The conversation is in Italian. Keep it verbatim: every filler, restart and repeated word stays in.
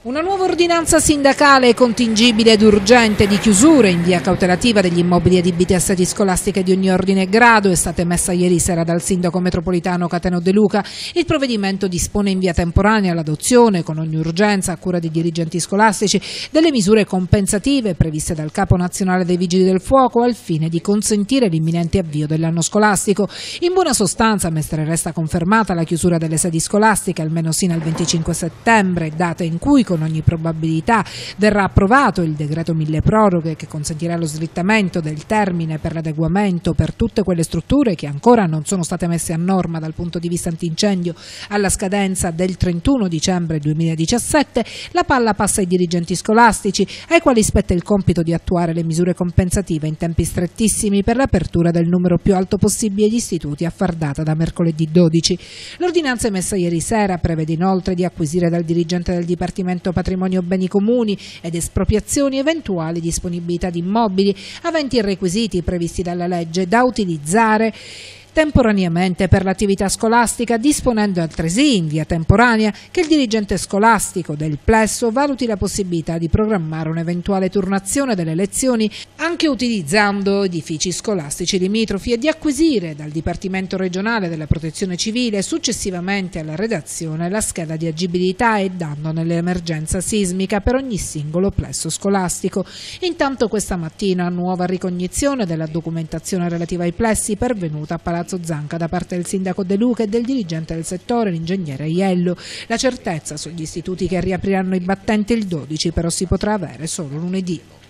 Una nuova ordinanza sindacale contingibile ed urgente di chiusura in via cautelativa degli immobili adibiti a sedi scolastiche di ogni ordine e grado è stata emessa ieri sera dal sindaco metropolitano Cateno De Luca. Il provvedimento dispone in via temporanea l'adozione, con ogni urgenza a cura dei dirigenti scolastici, delle misure compensative previste dal Capo Nazionale dei Vigili del Fuoco al fine di consentire l'imminente avvio dell'anno scolastico. In buona sostanza, mentre resta confermata la chiusura delle sedi scolastiche almeno sino al venticinque settembre, data in cui con ogni probabilità verrà approvato il decreto mille proroghe che consentirà lo slittamento del termine per l'adeguamento per tutte quelle strutture che ancora non sono state messe a norma dal punto di vista antincendio alla scadenza del trentuno dicembre duemiladiciassette, la palla passa ai dirigenti scolastici, ai quali spetta il compito di attuare le misure compensative in tempi strettissimi per l'apertura del numero più alto possibile di istituti a far data da mercoledì dodici. L'ordinanza emessa ieri sera prevede inoltre di acquisire dal dirigente del Dipartimento Patrimonio Beni Comuni ed espropriazioni eventuali disponibilità di immobili aventi i requisiti previsti dalla legge da utilizzare temporaneamente per l'attività scolastica, disponendo altresì in via temporanea che il dirigente scolastico del plesso valuti la possibilità di programmare un'eventuale turnazione delle lezioni anche utilizzando edifici scolastici limitrofi e di acquisire dal Dipartimento regionale della Protezione Civile successivamente alla redazione la scheda di agibilità e danno nell'emergenza sismica per ogni singolo plesso scolastico. Intanto questa mattina nuova ricognizione della documentazione relativa ai plessi pervenuta a Palazzo Zanca da parte del sindaco De Luca e del dirigente del settore, l'ingegnere Aiello. La certezza sugli istituti che riapriranno i battenti il dodici però si potrà avere solo lunedì.